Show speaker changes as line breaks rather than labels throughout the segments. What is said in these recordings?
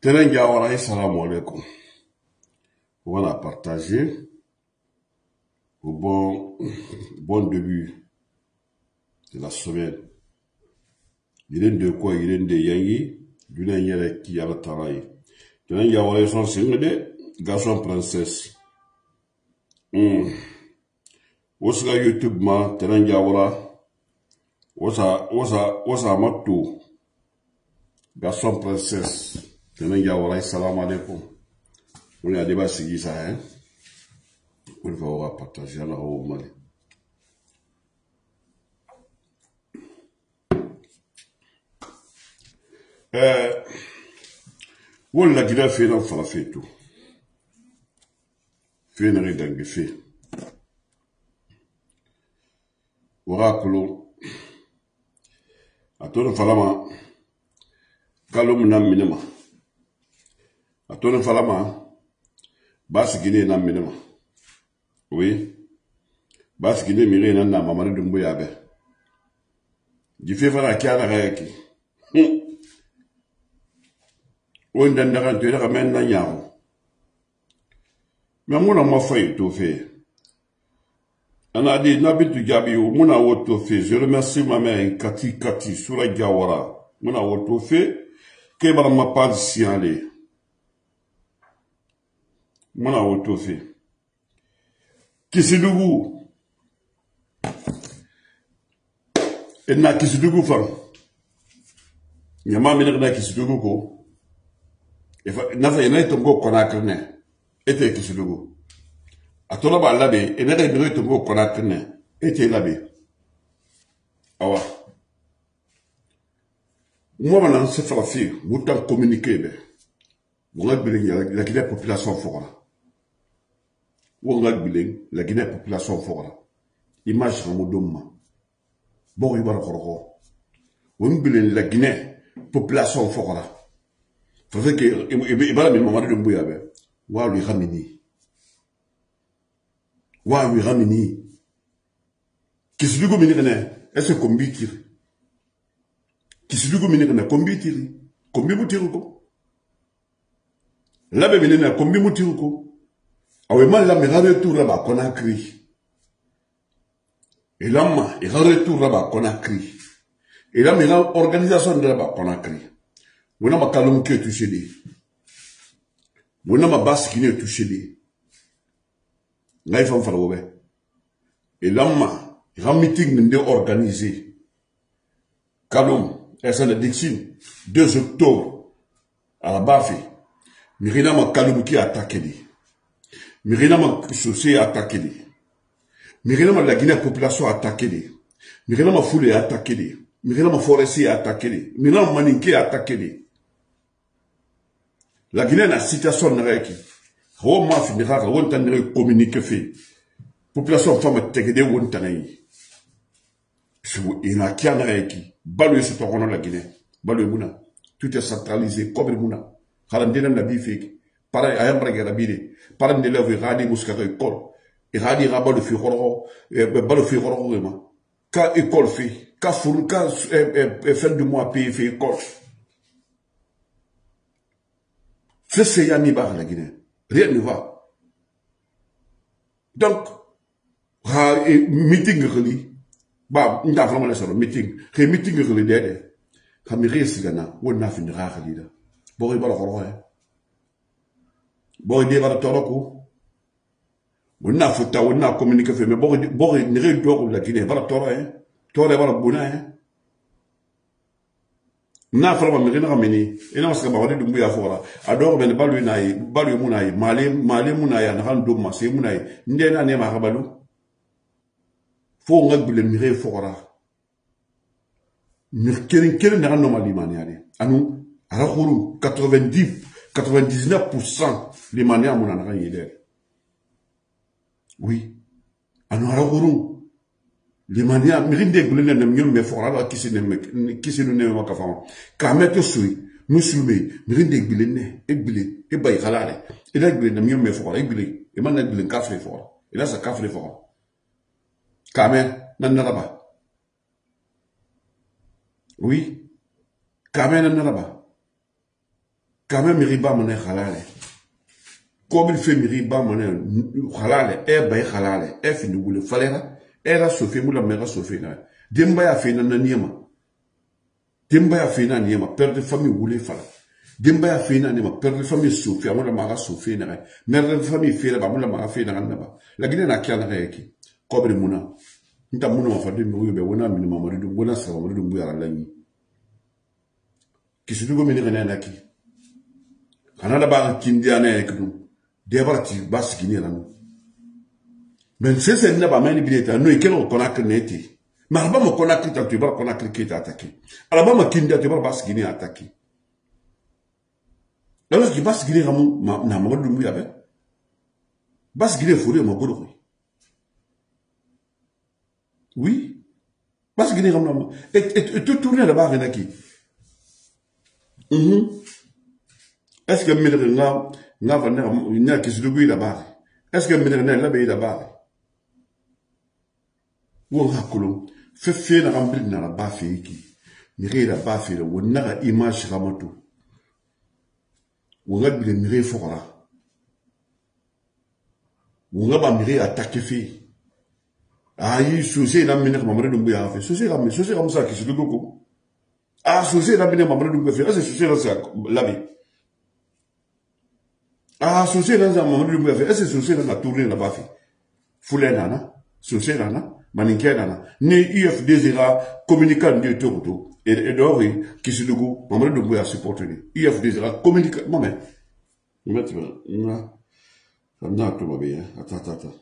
Tenengiawara, salam alaikum. On va partager au bon début de la semaine. Il est de quoi il est de yangi, du n'ayere qui a la travail. Tenengiawara son signe de garçon princesse. Osga YouTube ma Tenengiawara. Osa matu garçon princesse. Tenengiawara, salam alaikum. On a débat sigi ça, hein. On va partager la haut Mali. Wala gida fait dans fala fait tout. Fait n'a rien fait. Oracle. Atone falama. Kalum nam minema. Atone falama. Bas guiné nam minema. Oui. Bas guiné miré nan na mamani dumbo yabe. Jife fala kiana reki. On donne la rente, la ramène dans Yaro. Mais moi, on m'a fait tout fait. On a dit, n'habite du Gabi, on a auto fait. Je remercie ma mère, Kati, sur la Gawara. On a auto fait. Que m'a pas si aller. On a auto fait. Kisidougou. Et n'a Kisidougou fan. Yama m'a dit Kisidougou ko. Nafa yana itongo konakne ete kisidugo atola ba labe enere biro itongo konakne ete labe awa moi maintenant c'est facile mutan communiquer be wonga biling la Guinée population fora wonga biling la Guinée population fora image ramodoma bon yibara koroko wonga biling la Guinée population fora. Fait que il va la même moment de Mbouyabe. Wa lui ramini. Kisidugo minigane. Est-ce combi tire? Kisidugo minigane combi tire. Combi mutiruko. La bébé combi mutiruko. Awe mal la mera retour là-bas qu'on a cri. Et là, il retour là-bas qu'on a cri. Et là, mera organisation de là-bas qu'on a cri. Wona ma kalum ke touché li. Wona ma basse qui ne touché li. Ngai fam fala wobe. Et l'amma, il y a un meeting de organisé. Kalum, SN Dixin, 2 octobre, à la Bafé. Mirina ma kalum qui a attaqué li. Mirina ma souci a attaqué li. Mirina ma la Guinée population a attaqué li. Mirina ma foule a attaqué li. Mirina ma forestier a attaqué li. Mirina ma maninké a attaqué li. La Guinée na situation na reki. Ho ma fi mira won tan communiquer fait. Population femme tegede won tanay. Ina kia na reki. Balu se tokono la Guinée. Balu muna. Tout est centralisé comme muna. Harandena na bi feki. Para ayambra gera bide. Para de lever radi muskaka école. Et radi rabalo fi khoro. Balu fi khoro ma. Ka école fi. Ka furu ka fin du mois paye fi école. C'est Yanni Bar la Guinée. Rien ne va. Donc, meeting reli. Bah, on a vraiment laissé le meeting. Meeting reli d'aide. Comme il reste gana, on a fait une rare leader. Bon, il va le roi. Bon, il va le toroco. On a fait ta, on a communiqué, mais bon, il ne réduit la Guinée. Va le toro, hein. Toro, va le bonnet, hein. Na fala ma mirina ramini ina maska ba wadi dumbu ya fora adoro ben balu munai male munai na han dum mase munai ndena ne ma kabalu fo ngabule mire fora mir keren na no mali mani ale anu ara khuru 99% les mania mon na yede oui anu ara khuru les mania mirinde gulene na myom me fora la kisi no ne ma ka fa ka meto sui musulme mirinde gulene e bay khalare e da gulene na myom me fora e gulene e man na gulene kafre fora e la sa kafre fora ka me nan na ba oui ka me nan na ba quand même riba mané halale comme il fait riba mané halale bay halale fi ni wule falera era sofi mula mera sofi na demba ya fe na niema demba ya fe na niema père de famille wule fala demba ya fe na niema père de famille sofi amula mara sofi na mère de famille fe ba mula mara fe na ba la gine na kia na reki kobre muna nta muna mafade mi webe wona mi mamari du wona sa mamari du mbuyara lani kisudugo mi ne na ki Canada ba kindia na ekdu debarti baskini ranu men c'est na ba mani bileta no ikelo konakre neti ma ba mo konakre ta tu ba konakre ki ta attaquer ala ba ma kindia tu ba baskini attaquer la ki baskini ramu na ma du mbuya be baskini fure mo godo oui baskini ramu et tout tourner là-bas renaki est-ce que mire nga vanna nya kisudugu là-bas est-ce que mire na labe là-bas wo hakulu fe na rambri na ba fe ki mire la ba fe wo na image ramatu wo nga bile mire fora wo nga ba mire attaquer fe ayi souci na mine mamre dumbu ya fe souci comme ça kisudugu ko souci na mine mamre dumbu fe est-ce souci là ça labe souci là ça mamre dumbu fe est-ce souci là na tourner la ba fe fulena na souci là na maninkena ni IFD zera communicant de tout et d'ori qui se dugu mamre dumbu ya supporter IFD zera communicant maman maintenant na tout va bien attends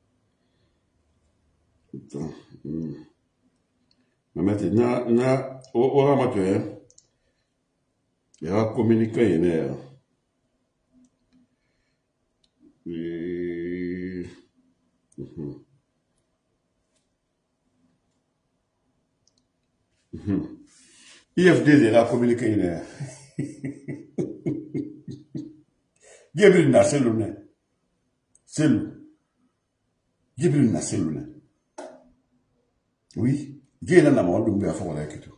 maintenant na ora matwe ya communiquer yene IFD zera communiquer yene Gibril na selune Gibril na selune oui Dieu n'a pas de faire pour la question.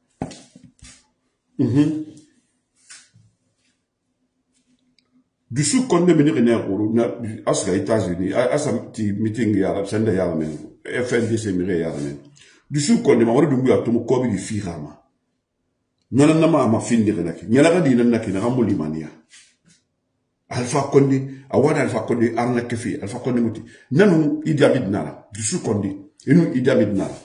Du sous qu'on ne venir na asga États-Unis asam ti meeting ya senda ya men FNDC mire ya men du sous qu'on ne mawre dumbu atomo ko bi firama nana nama ma finde renaki nyala ga dina naki na rambuli mania Alpha Condé awada Alpha Condé arna kefi Alpha Condé muti nanu Idi Amin nara du sous Condé et nous Idi Amin nara.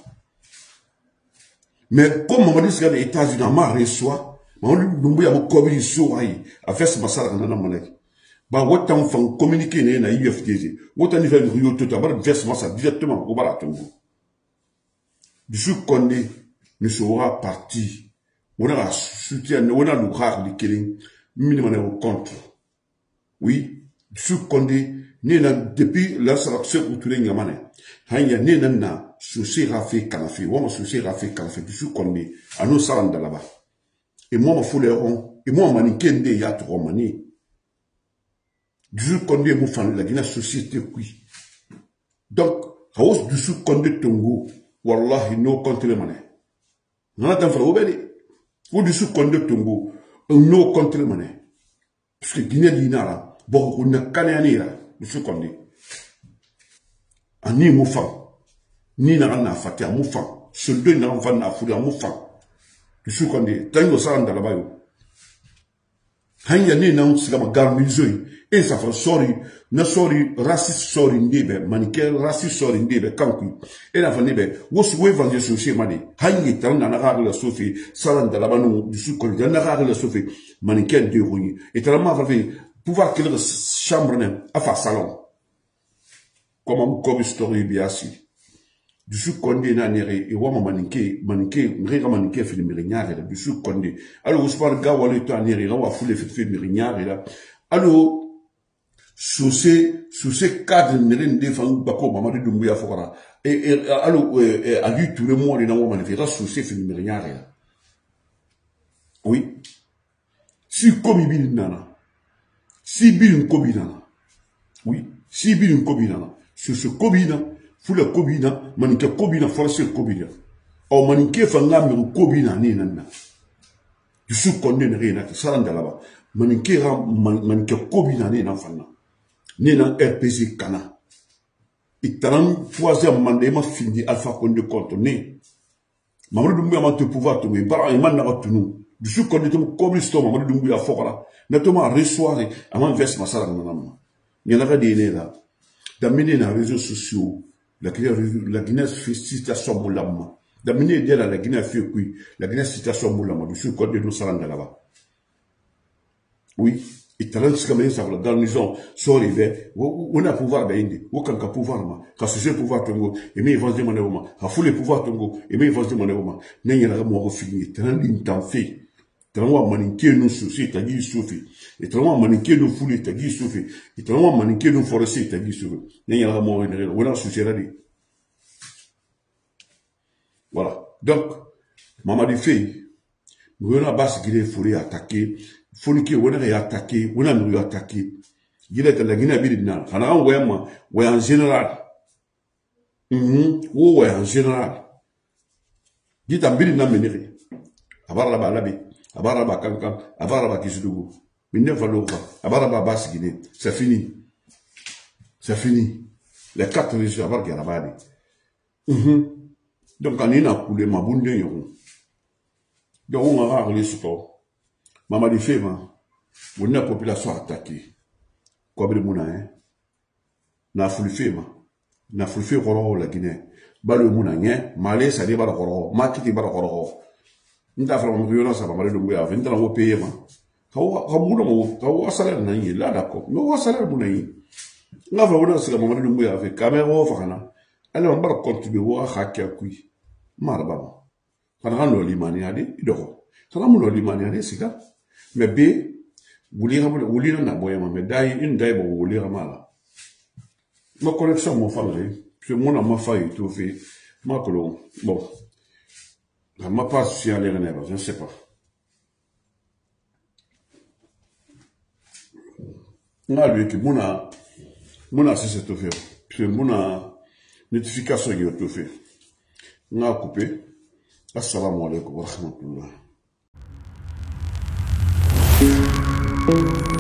Mais comme on dit que les États-Unis ma reçoit, on lui a communiqué sur a fait ce massacre dans la monnaie. Bah, autant fan communiquer na IFDZ, autant niveau de Rio tout d'abord versement ça directement au Balatongo. Du sous Condé ne sera parti. On a soutien, on a le rare de killing, minimum au contre. Oui, du sous Condé, depuis la sélection où tous les gamins, hanya na souci rafé kanafi, moi souci rafé kanafi, du sous Condé, à nous salanda là-bas. Et moi, ma foule et moi, maniquende ya trop mani. Du sous Condé, mon fan, la société, oui. Donc, hausse du sous Condé Tongo, wallahi, no contre le mané. Non, attends, frère, obédé. Ou du sous Condé Tongo, no contre le mané. Parce que Guinée Dinara, bon, on a canéanira, du sous Condé. Ani moufan. Ni na fati a moufan. Ce deux n'a pas na foudé a moufan. Du sous Condé, tango saranda là-bas yo. Hanya ni na unsiga magarmizoi. Et ça fait sorry, na sorry, raciste sorry ndebe, manikel raciste sorry ndebe, kankui. Et la fanebe, wosu evangé souci mani. Hanya tan na rare la sofi, saranda là-bas nous, du sous Condé, na rare la sofi, manikel de rouille. Et tellement fait pouvoir qu'il chambre nem, à faire salon. Comme story biasi. Du sous Condé na nere, et wama manike, nrega manike fait mirignare, du sous Condé. Alors, vous parlez gars, wale to nere, rawa foule fait mirignare, là. Alors, sous ces cadres, nere défend, bako, mamadou Doumbouya Fokara. Et, alors, à lui, tout le monde, il a wama manifera, sous ces fait mirignare, là. Oui. Si komi bin nana. Si bin kobi nana. Oui. Si bin kobi nana. Sur ce kobina, fula kobina, manike kobina, force kobina. Ou manike fanga me kobina ni nana. Du sous Condé ne rien, ça rend là-bas. Manikera manike kobina ne na fana. Ne na RPC kana. Itaran troisième mandat ma fini Alpha Condé contre ne. Mamadou Doumbouya ma te pouvoir tomber. Bara iman na batunu. Du sous Condé to koblisto Mamadou Doumbouya fokora. Netoma resoiré avant veste masala nanama. Nyana de ne là. D'amener les réseaux sociaux. La Guinée fait situation moulama. D'amener la Guinée fait oui. La Guinée situation moulama. Du sous Condé nous salanga là-bas. Oui, et talent comme ça, la garnison, sur les verts, on a pouvoir d'Inde, aucun pouvoir, car ce pouvoir tongo, et mais évangile mon a foulé pouvoir tongo, et mais évangile mon n'est rien à moi fini, talent d'intent fait, talent maniquer nos soucis, t'as dit souffler, et talent maniquer nos foulées, t'as dit souffler, et talent maniquer nos forestiers, t'as dit souffler, n'est rien à moi rien, on a souci à dire. Voilà. Donc, maman du fait, nous avons bas qui les foulées attaquer, Foniki on a attaqué, on a nous attaqué. Il est la Guinée bidina. On a envoyé moi, ouais en général. Ouais en général. Dit en bidina meniri. Abaraba labi, abaraba kankan, abaraba kisudugu. Mine valora, abaraba bas Guinée. C'est fini. C'est fini. Les 4 régions abar qui arabadi. Donc on a coulé ma bunde yon. Donc on a relé sur toi. Maman dit fait, on a population attaquée. Quoi de mouna, hein? Na fulfé, na fulfé roro la Guinée. Balo mouna, hein? Malais, ça dit bala roro. Makiti bala roro. N'ta fait une violence à Mamadou Doumbouya. V'inta au pays, Kawa salaire n'a y là, d'accord. Mais wa salaire mouna y. N'a fait une c'est la Mamadou Doumbouya avec caméra, fana. Elle on va contribuer wa hakia kui. Marba. Kana no limani ade, idoro. Sana mo limani ade, c'est ça. Mais B, vous lirez na boyama, mais d'ailleurs, une d'ailleurs, vous lirez mal. Ma connexion, mon frère, c'est mon ma faille, tout fait. Ma colon, bon. Ma passe sur les renards, je ne sais pas. N'a lui que mon c'est tout fait. Puis mon notification qui est tout fait. N'a coupé. Assalamu alaikum wa rahmatullah.